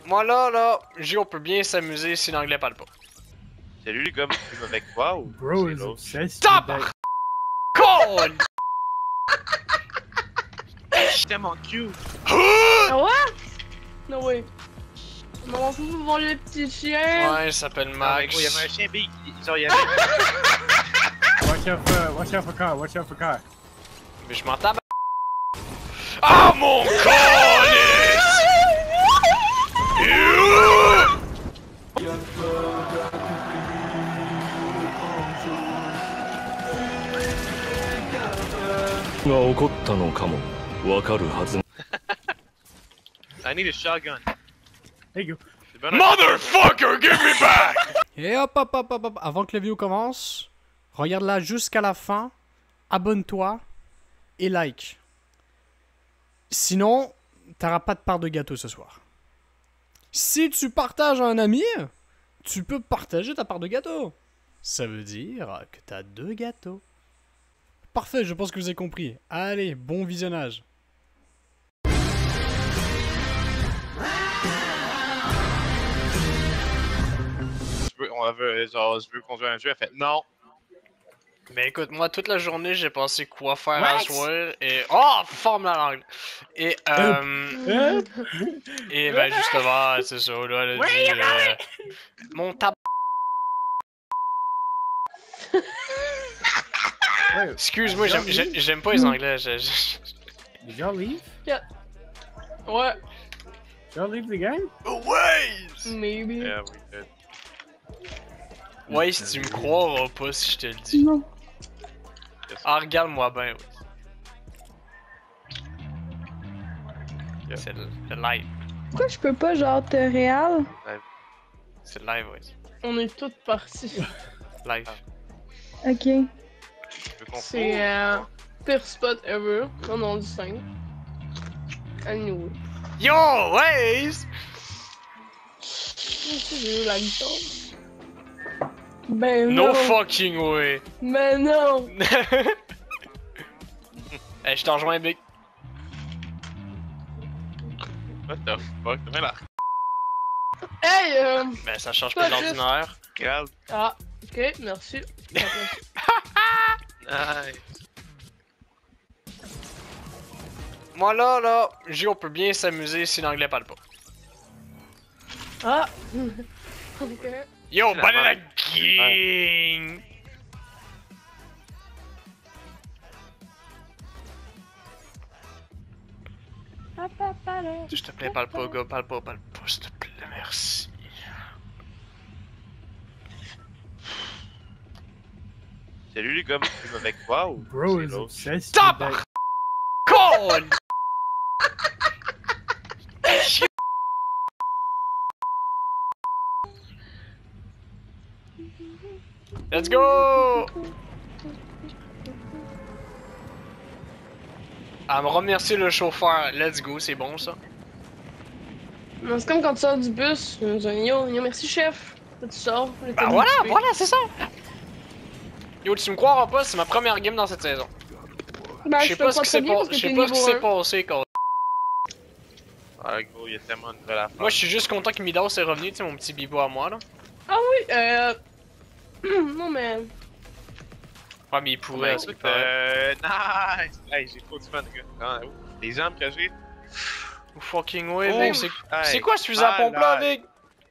Moi là, on peut bien s'amuser si l'anglais parle pas. Salut les gars, tu avec toi ou Bro c'est is l'autre? obsessed Stop! with that. Colle! Je t'aime en cute! Ah ouais? No way. Maman, faut voir le petit chien. Ouais, il s'appelle Non, mais Max. gros, il y avait un chien big, genre il y avait... Watch out for car, watch out for car. Mais je m'entends. Ah mon calice! I need a shotgun. There you go. C'est bon, Motherfucker, give me back! Et hop, avant que la vidéo commence, regarde-la jusqu'à la fin, abonne-toi et like. Sinon, t'auras pas de part de gâteau ce soir. Si tu partages à un ami, tu peux partager ta part de gâteau. Ça veut dire que t'as 2 gâteaux. Parfait, je pense que vous avez compris. Allez, bon visionnage. je veux conduire un jeu, elle fait non. Mais écoute, moi, toute la journée, j'ai pensé quoi faire à soir et... Oh, forme la langue! Et, et ben, justement, c'est ça, là, elle a dit... mon tab... Excuse-moi, j'aime pas les anglais, Did y'all leave? Ouais, Y'all leave the game? Ouais! maybe. Yeah, we did. Ouais, si tu me croiras pas si je te le dis. Non. Ah, regarde-moi bien, ouais. C'est le live. Pourquoi je peux pas genre te réal? C'est le live, ouais. On est toutes parties. Live. Ok. Tu veux qu'on C'est pire spot ever. On en dit 5. Anyway. Yo, Waze! J'ai eu la guitare. Ben No non. fucking way! Mais non. Hey, je t'en rejoins, Big. What the fuck? T'as là. Hey, Ben, ça change Pas pas de juste. l'ordinaire. Grave. Ah, ok, merci. Nice. Moi là, on peut bien s'amuser si l'anglais parle pas. Ah. Ok. Yo, C'est la Banana merde. King! S'il te plaît, parle pas, gars, parle pas, s'il te plaît, merci. Salut les gars, tu avec toi ou Bro c'est is l'autre? obsessed Stop! with that. Colle! Let's go! À me remercier le chauffeur. Let's go, c'est bon ça. C'est comme quand tu sors du bus, ils disent yo, merci chef. Là, tu sors. Là, Bah t'es voilà, motivé. voilà, c'est ça. Yo, tu me croiras pas, c'est ma première game dans cette saison. Ben, Je sais pas ce qui s'est passé quand. Ah gros, il y a tellement de nouvelles affaires. Moi, je suis juste content que Midas est revenu, tu sais, mon petit bibo à moi là. Ah oui, non mais. Ouais, mais il pourrait, Ouais, c'est écoute, pas. nice! Hey, j'ai trop du fun, gars. Ah, ouh, les armes que j'ai. Oh, fucking way, Oh, Vic. hey, C'est quoi ce fusil à pompe là, malade. Vic?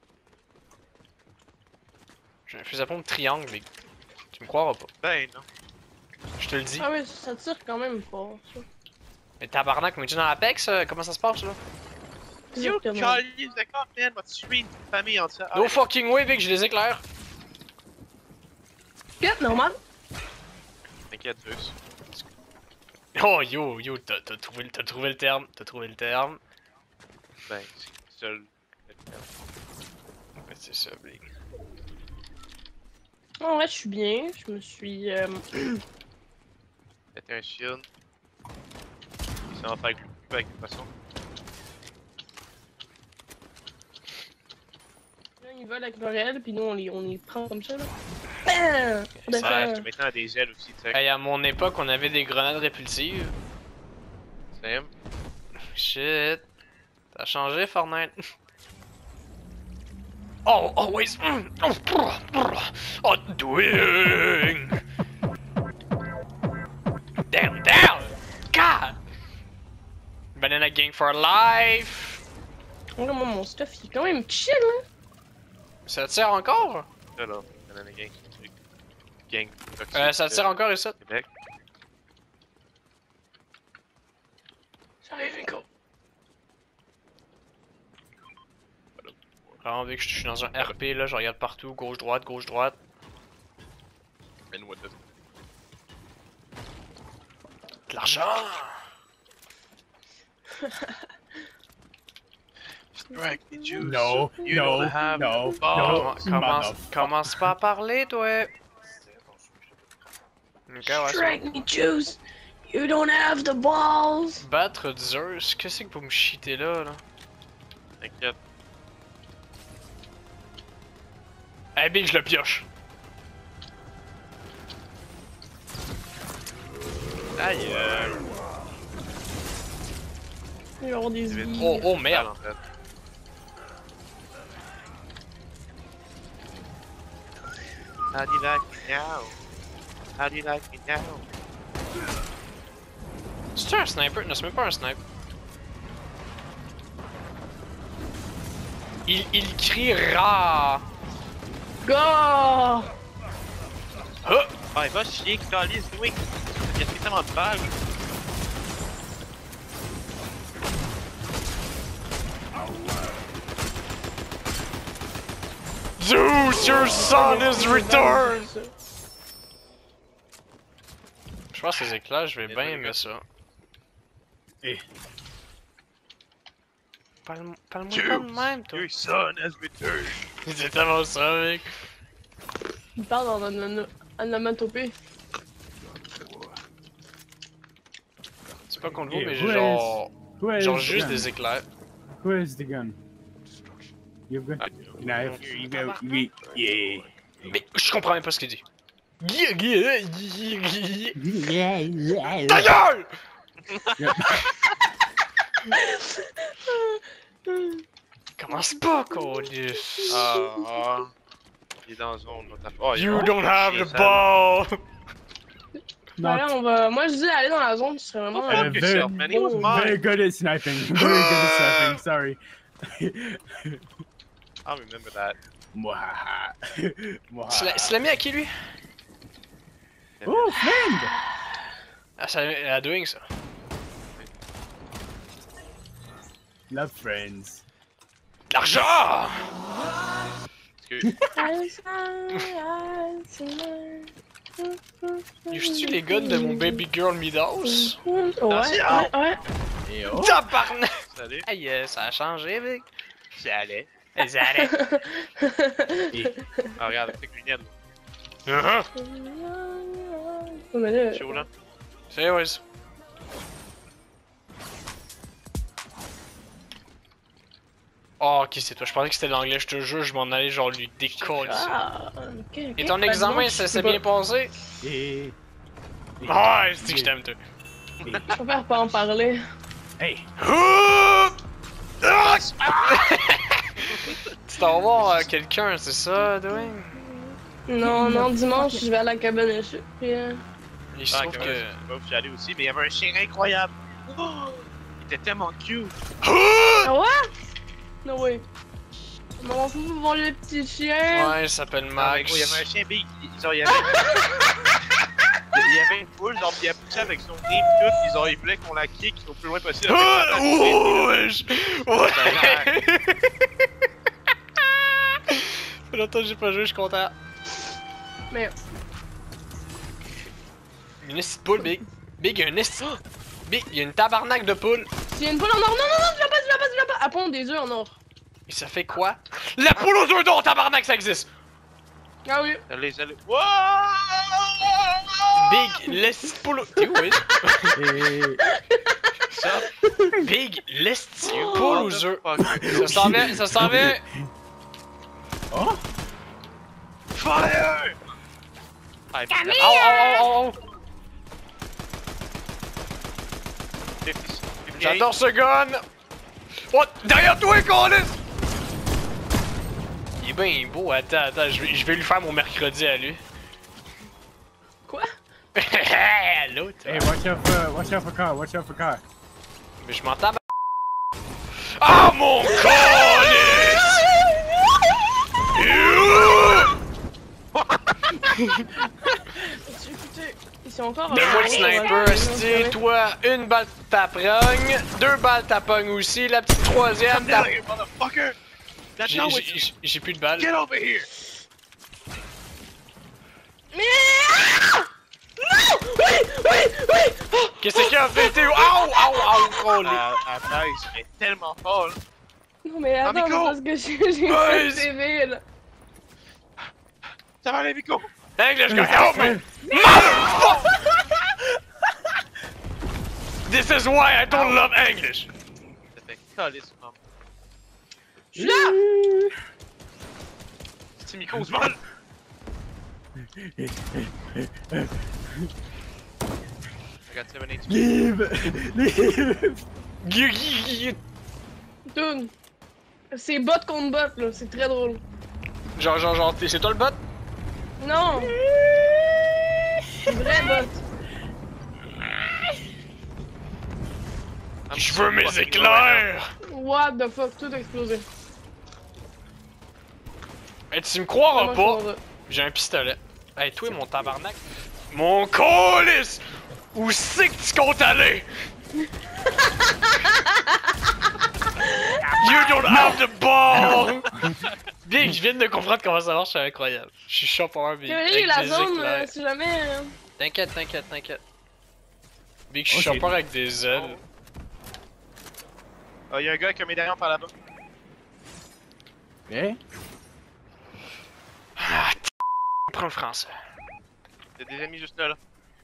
J'ai un fusil à pompe triangle, Vic. Tu me croiras pas. Ben non. Je te le dis. Ah oui, ça tire quand même fort, ça. Mais tabarnak, mais tu es dans l'Apex, comment ça se passe là? Yo, Exactement. calice de camp, man, va tuer une famille en ça. No fucking way, Vic, je les éclaire. Ok, normal. T'inquiète, Zeus. Oh yo, t'as trouvé le terme, Ben, c'est seul. Ouais, c'est ça, Vic. En vrai, je suis bien. Je me suis. Péter un shield. Ça va faire avec le poisson. Là, ils volent avec leur aile, puis nous, on les prend comme ça, là. Bam! On Ça, défait. je maintenant à des ailes aussi, tu sais. Hey, à mon époque, on avait des grenades répulsives. Sam. Shit. T'as changé, Fortnite. Oh, always. Doing. Damn, down. God. Banana gang for life. Regarde, moi, mon stuff, il est quand même chill, hein. Ça tire encore? Là, là, Banana Gang. Gang. Ça tire encore ici. Québec. J'arrive, Nico. Vraiment, vu que je suis dans un RP, là, je regarde partout, gauche-droite, gauche-droite. And what the... De l'argent! Strike the juice. No, You no, don't have no, the ball. no. Commence pas à parler, toi! Ok, ouais, Strike me, Juice. You don't have the balls. battre Zeus, qu'est-ce que vous me cheatez là, là? T'inquiète. Eh bien, je le pioche! Aïe! Il va y avoir des C'est vies. Oh, merde! En fait. How do you like me now? How do you like me now? C'est un sniper? Non, c'est même pas un sniper. Il crie rare! Go! Ah! Ah, il va chier, Calis, oui! Il y a tellement de balles! Zeus, your son is returned! Je pense que ces éclats, je vais bien aimer ça. Eh. Parle-moi pas de même, toi. Your son has returned! C'est tellement ça, mec. Il parle en onomatopée. C'est pas contre vous, Yeah, mais who j'ai genre... Who has Genre the juste gun? des éclairs. Who has the gun? You have gun? Knife. Here you go. Yeah. Mais je comprends même pas ce qu'il dit. Yeah. Ta gueule! Commence pas, Colis. Ah, il est dans la zone. Oh, You don't have the ball! Bah là, on va. Moi, je dis aller dans la zone, ce serait vraiment. Fuck yourself, man. He was Very mine. good at sniping. Very good at sniping. Sorry. I remember that. Mwahaha. Tu l'as mis à qui, lui? Oh, friend! Ah, c'est à Doing, ça. Love friends. L'argent! Excuse. Use-tu les guns de mon baby girl Midas? Ouais. Et oh. Tabarnak! Salut. Aïe, ça a changé, mec. J'allais. Ça allait. Ah, regarde, avec les lunettes. Mais là. Chaud, là. C'est ouais. Oh, ok, c'est toi. Je pensais que c'était l'anglais, je te jure, je m'en allais genre lui décoller. Ah, ok. Et ton examen, ça s'est bien passé? Et... Ah, je dis que je t'aime, toi. Je préfère pas en parler. Hey! Tu t'en vas voir quelqu'un, c'est ça, Dwayne? Non, dimanche, je vais à la cabane à chute. Puis, Il se trouve que... J'y allais aussi, mais il y avait un chien incroyable. Oh, il était tellement cute. Ah ouais? No way. Je m'en fous de voir le petit chien. Ouais, il s'appelle Ah, mais Max. gros, il y avait un chien big. Genre, il y avait... il y avait une poule, genre, il a poussé avec son nez pis tout. Ils ont ils voulaient qu'on la kick au plus loin possible. Ah, ouais! Ouais! Ça fait longtemps que j'ai pas joué, je suis content. Mais. Une esti de poule, Big. Big, il y a une esti... Big, il y a une tabarnak de poule. S'il y a une poule en or, non, je l'ai pas. Elle pond des œufs en or. Et ça fait quoi? La poule aux œufs d'or, tabarnak, ça existe! Ah oui. Allez. Big, l'esti de poule aux... T'es où, oui? Et... Ça, Big, l'esti de poule aux œufs. fuck. Ça s'en vient. Oh! Fire! Ah, Oh. J'adore ce gun! Oh, derrière toi, Colis! Il est bien beau. Attends, je vais lui faire mon mercredi à lui. Quoi? L'autre. Hey, watch out for car, watch out for car. Mais je m'entends. Ah mon calice! Ils sont encore. Donne-moi le sniper, esti. Toi, une balle t'approgne, 2 balles t'appogne aussi, la petite troisième Come down here, motherfucker! That's not what you... J'ai plus de balles. Get over here! Mais. Non! Oui! Qu'est-ce qu'il a fait, Théo? Au, calice. Attends, il serait tellement fort, là. Non, mais attends, Miko! parce que j'ai pas de TV, là. Ça va aller, Miko! English, go help me! Motherfucker! This is why I don't love English. Ça fait calice, maman. Je suis là! C'est Miko, se vole! I got 7 HP. Leave! Dude. C'est bot contre bot, là. C'est très drôle. Genre, c'est toi le bot? Non! Vrai bot. Je veux mes éclairs! What the fuck, tout a explosé. Hey, tu me croiras Comment pas? J'ai un pistolet. Hey, toi, mon tabarnak. Mon calice! Où c'est que tu comptes aller? You don't have the ball! Bien, je viens de comprendre comment ça marche, c'est incroyable. Je suis chopper, Big. Théorie, la zone, si jamais. T'inquiète. Big, je suis chopper avec des ailes. Ah, y'a un gars avec un médaillon par là-bas. Eh? Ah, prends le français. Y'a des ennemis juste là.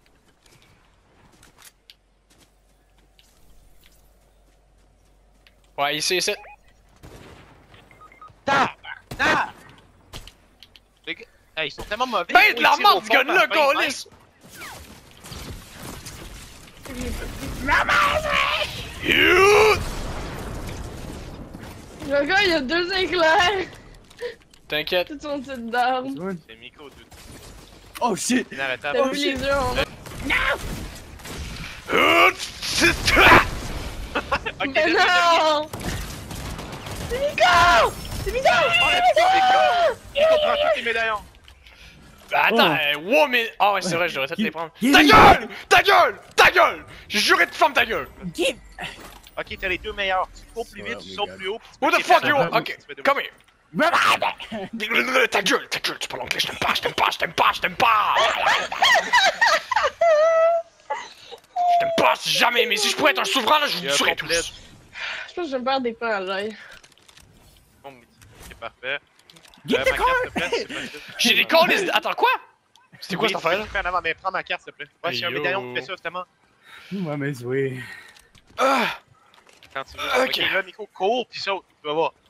Ouais, ici. Les gars, hey, ils sont tellement mauvais. Ben de la merde, ce gars-là, calice! You! Le gars, il a 2 éclairs! T'inquiète. Tout son petite d'arme. C'est Miko, dude. Oh shit! Inarrêtable. T'as vu les yeux en bas? Ok, Mais non! C'est Miko! C'est Miko! Miko prend tous les médaillons. Attends, wow, mais. Ah ouais, c'est vrai, je devrais peut-être les prendre. Ta gueule! J'ai juré de fermer ta gueule! Ok, t'as les 2 meilleurs. Tu cours plus vite, tu sautes plus haut. Who the fuck you? Ok, Ok, come here! Ta gueule, tu parles anglais, je t'aime pas! Je t'aime pas, si jamais, mais si je pourrais être un souverain là, je vous tuerais tous! Je pense que je me perds des pas à l'œil. Bon, mais c'est parfait. Get Ma the carte, car! s'il te plaît, c'est possible. J'ai des calls, attends, quoi? C'était quoi Oui, cette affaire là? fais en avant, mais prends ma carte, s'il te plaît. Ouais, j'ai un Yo. médaillon qui fait ça, justement. Ouais, mais oui. Ah! Quand tu veux. Ok. Ok, là, Miko, cours, pis saute. Tu vas voir.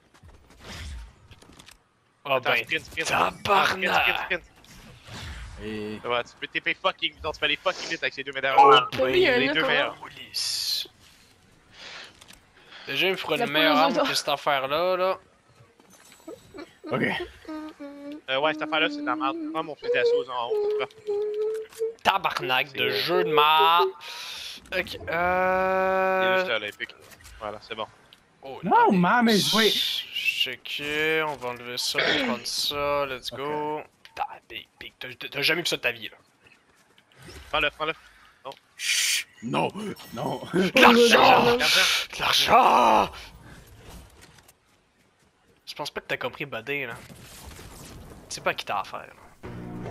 Ah Attends, ben, sprint. tabarnak. Sprint. Et... Ouais, tu peux TP fucking vite. Non, tu peux aller fucking vite avec ces 2 médaillons. Oh, Oui, il y a un les gars 2 qu'on meilleurs. police. Déjà, il me fera La une meilleure police arme auto. que cette affaire-là, là. Ok. Ouais, cette affaire-là, c'est de la merde. Prends mon fusil d'assaut en haut, c'est parfait. Tabarnak de jeu de marde. Ok, Il est juste à l'Olympique. Voilà, c'est bon. Oh, Non, man, mais oui. Checker, on va enlever ça, on va prendre ça, let's go. Big, t'as jamais vu ça de ta vie, là. Prends-le. Chut! Non! Non! L'argent! Garde-le. L'argent! Je pense pas que t'as compris Buddy, là. Tu sais pas à qui t'as affaire, là.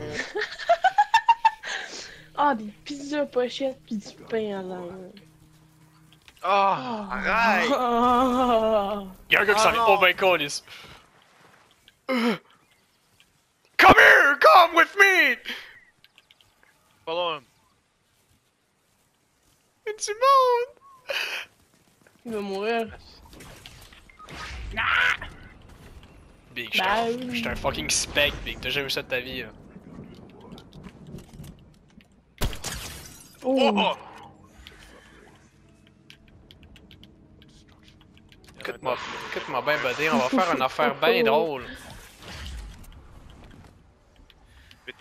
Ah, des pizzas pochettes pis du pain à l'âme. Oh, arrête! Y'a un gars qui Ah, s'en vient. non. Oh ben, calice. Come here! Come with me! Follow him. Mais du monde! Il va mourir. Big, Bah j'étais un fucking spec, Big. T'as jamais vu ça de ta vie, là. Oh! Oh! Écoute-moi bien, Buddy, on va faire une affaire bien drôle.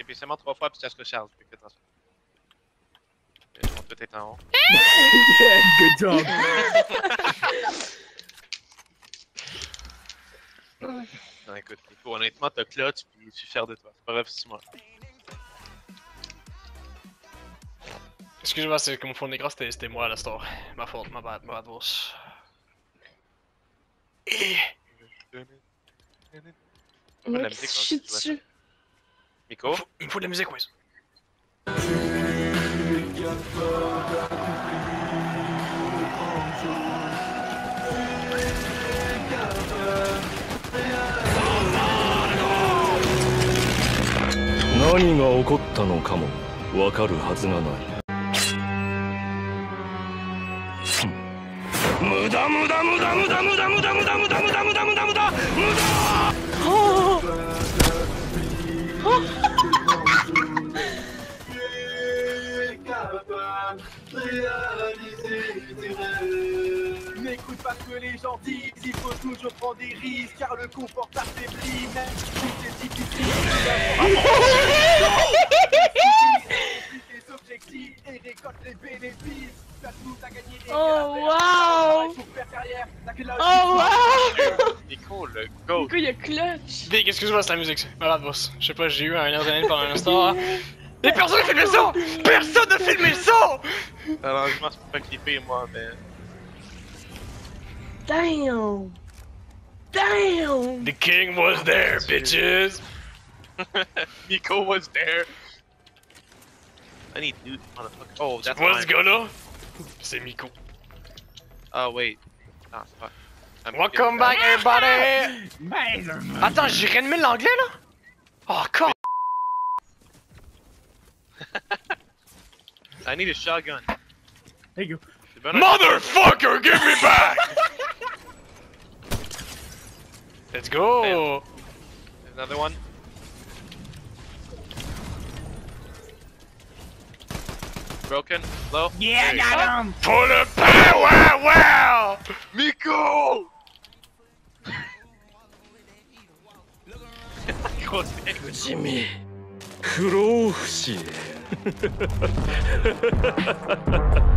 appuyer seulement 3 fois puis ça se recharge. Fais attention. Ils vont tout être en haut. Yeah, good job. Non, écoute, Nico, honnêtement, t'as clutch puis je suis fier de toi. C'est pas grave si tu meurs. Excuse-moi, c'est que mon fond d'écran c'était moi à la store. Ma faute, ma bad boss. Moi la qui musique, se chie quand tu dessus. Nico? Il me faut de la musique, Wiz. Nani ga okotta no ka mo wakaru hazu ga nai. Muda muda muda muda muda muda muda muda muda muda muda muda muda. N'écoute pas ce que les gens disent, il faut toujours prendre des risques car le confort t'affaiblit, même si c'est difficile. Les objectifs et récolte les bénéfices. Oh wow! Pour faire carrière, t'as que là. Oh wow! Nico, le GOAT! Nico, il a clutch! Big, excuse-moi, c'est la musique. Ma bad boss. Je sais pas, j'ai eu un adrénaline pendant un instant. Mais personne n'a filmé le son! Personne n'a filmé le son! Alors, je pense pas clipper moi, mais. Damn! Damn! The king was there, bitches! Nico was there! I need dude, motherfucker. Oh, that's Tu vois ce mine. gars-là? C'est Miko. Oh, wait. Ah, c'est pas. I'm Welcome kidding. back, everybody! Attends, j'ai réanimé l'anglais là? Oh, con! I need a shotgun. There you go. C'est bon, Motherfucker, give me back! Let's go! Another one. Broken. Low. Yeah, I There you got him. For the power, wow! Miko! Gros steak. 地味不老不死